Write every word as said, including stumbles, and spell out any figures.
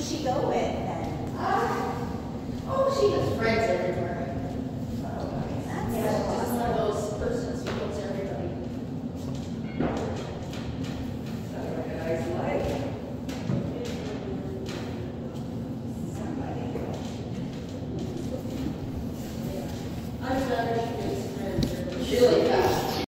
does she go with then? Uh, oh, she has friends everywhere. Oh, that's Yeah, so she's just awesome. one of those persons who knows everybody. Sounds like a nice life. I'm glad she makes friends. She really does.